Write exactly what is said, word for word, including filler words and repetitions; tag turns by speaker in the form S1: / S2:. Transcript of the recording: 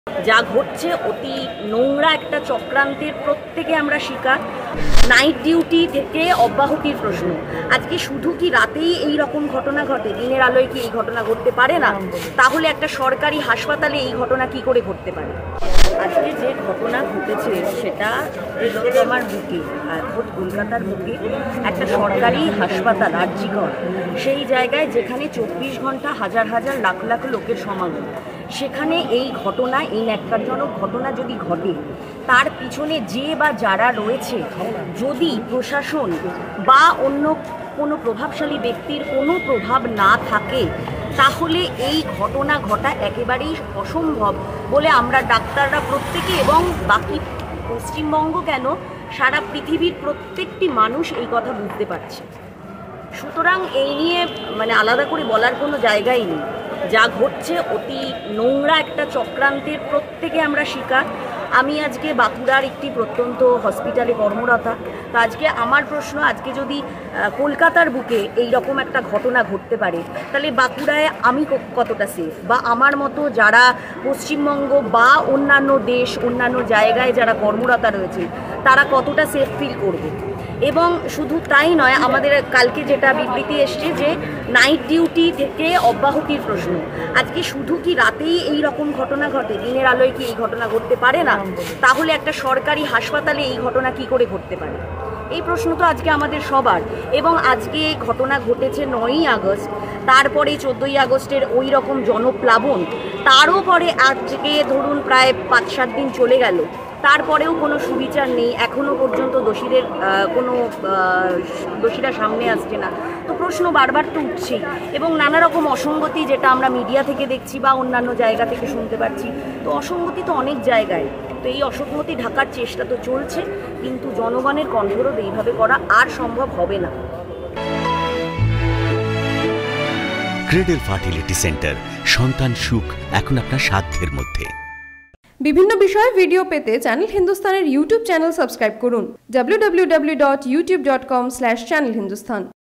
S1: যা ঘটছে অতি নোংরা একটা চক্রান্তের প্রত্যেকে আমরা শিকার। নাইট ডিউটি থেকে অব্যাহতির প্রশ্ন। আজকে শুধু কি রাতেই এই রকম ঘটনা ঘটে? দিনের আলোয় কি এই ঘটনা ঘটতে পারে না? তাহলে একটা সরকারি হাসপাতালে এই ঘটনা কি করে ঘটতে পারে? আজকে যে ঘটনা ঘটেছে সেটা আমার বুকে, খোদ কলকাতার বুকে একটা সরকারি হাসপাতাল আর জি কর, সেই জায়গায় যেখানে চব্বিশ ঘন্টা হাজার হাজার লাখ লাখ লোকের সমাগম, সেখানে এই ঘটনা, এই ন্যাক্কারজনক ঘটনা যদি ঘটে, তার পিছনে যে বা যারা রয়েছে, যদি প্রশাসন বা অন্য কোনো প্রভাবশালী ব্যক্তির কোনো প্রভাব না থাকে, তাহলে এই ঘটনা ঘটা একেবারেই অসম্ভব বলে আমরা ডাক্তাররা প্রত্যেকে এবং বাকি পশ্চিমবঙ্গ কেন সারা পৃথিবীর প্রত্যেকটি মানুষ এই কথা বুঝতে পারছে। সুতরাং এই নিয়ে মানে আলাদা করে বলার কোনো জায়গাই নেই। যা ঘটছে অতি নোংরা একটা চক্রান্তের প্রত্যেকে আমরা শিকার। আমি আজকে বাঁকুড়ার একটি প্রত্যন্ত হসপিটালে কর্মরতা। তো আজকে আমার প্রশ্ন, আজকে যদি কলকাতার বুকে এই রকম একটা ঘটনা ঘটতে পারে, তাহলে বাঁকুড়ায় আমি কতটা সেফ, বা আমার মতো যারা পশ্চিমবঙ্গ বা অন্যান্য দেশ, অন্যান্য জায়গায় যারা কর্মরতা রয়েছে, তারা কতটা সেফ ফিল করবে। এবং শুধু তাই নয়, আমাদের কালকে যেটা বিবৃতি এসছে যে নাইট ডিউটি থেকে অব্যাহতির প্রশ্ন। আজকে শুধু কি রাতেই এই রকম ঘটনা ঘটে? দিনের আলোয় কি এই ঘটনা ঘটতে পারে না? তাহলে একটা সরকারি হাসপাতালে এই ঘটনা কি করে ঘটতে পারে? এই প্রশ্ন তো আজকে আমাদের সবার। এবং আজকে ঘটনা ঘটেছে নয়ই আগস্ট, তারপরে চোদ্দোই আগস্টের ওই রকম জনপ্লাবন, তারও পরে আজকে ধরুন প্রায় পাঁচ সাত দিন চলে গেল, তারপরেও কোনো সুবিচার নেই। এখনও পর্যন্ত দোষীদের কোনো দোষীরা সামনে আসছে না। তো প্রশ্ন বারবার তো উঠছেই, এবং নানা রকম অসঙ্গতি যেটা আমরা মিডিয়া থেকে দেখছি বা অন্যান্য জায়গা থেকে শুনতে পাচ্ছি, তো অসঙ্গতি তো অনেক জায়গায়। তো এই অসঙ্গতি ঢাকার চেষ্টা তো চলছে, কিন্তু জনগণের কণ্ঠরোধ এইভাবে করা আর সম্ভব হবে না।
S2: ক্রেডেল ফার্টিলিটি সেন্টার, সন্তান সুখ এখন আপনার সাধ্যের মধ্যে।
S3: বিভিন্ন বিষয়ে ভিডিও পেতে চ্যানেল হিন্দুস্তানের ইউটিউব চ্যানেল সাবস্ক্রাইব করুন W W W dot YouTube dot com slash channel Hindustan.